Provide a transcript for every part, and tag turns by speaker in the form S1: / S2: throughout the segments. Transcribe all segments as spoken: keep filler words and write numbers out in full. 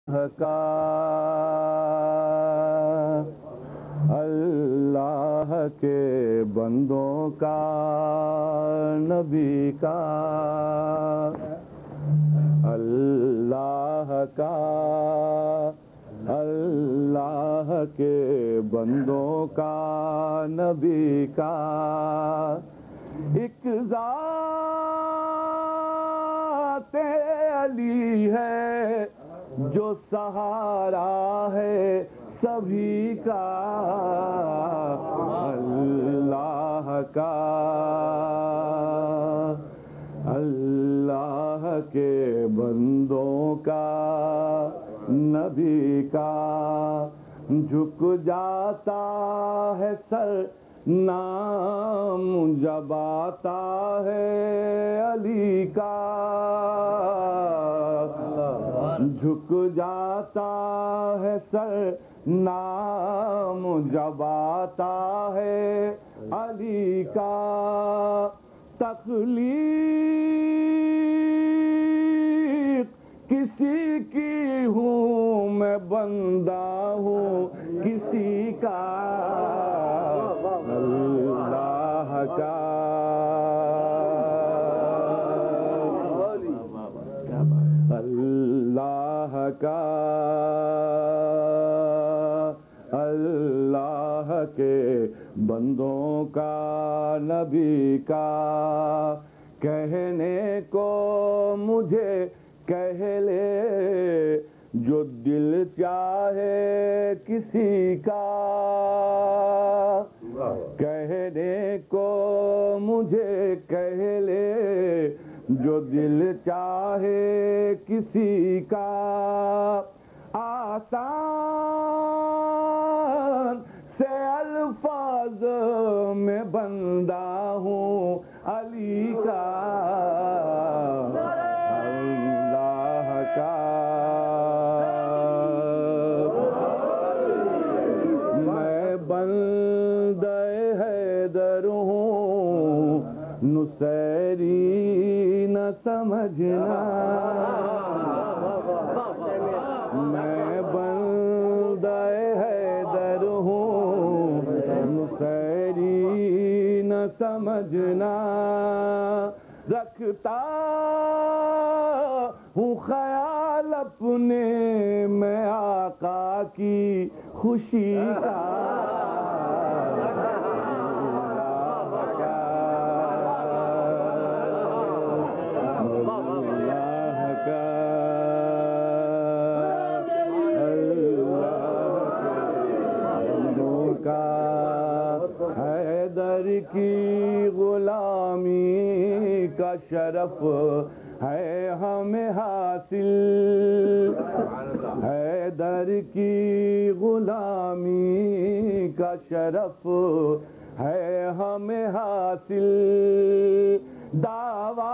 S1: کا اللہ کے بندوں کا نبی کا اللہ کا اللہ کے بندوں کا نبی کا ایک ذات علی ہے جو سہارا ہے سبھی کا اللہ کا اللہ کے بندوں کا نبی کا جھک جاتا ہے سر نام جب آتا ہے علی کا جھک جاتا ہے سر نام جب آتا ہے علی کا تخلیق کسی کی ہوں میں بندہ ہوں کسی کا اللہ کا اللہ کا اللہ کے بندوں کا نبی کا کہنے کو مجھے کہہ لے جو دل چاہے کسی کا کہنے کو مجھے کہہ لے جو دل چاہے کسی کا آسان سے الفاظ میں بندہ ہوں علی کا اللہ کا میں بندہ حیدر ہوں نصیری نہ سمجھنا میں بندہ حیدر ہوں نصیری نہ سمجھنا رکھتا ہوں خیال اپنے میں آقا کی خوشی کا حیدر کی غلامی کا شرف ہے ہمیں حاصل حیدر کی غلامی کا شرف ہے ہمیں حاصل دعویٰ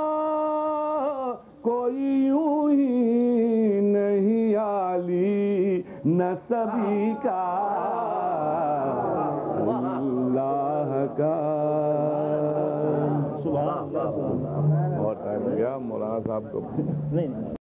S1: کوئی یوں ہی نہیں علی نسبی کا اللہ کا بہت ٹائم گیا مولانا صاحب کو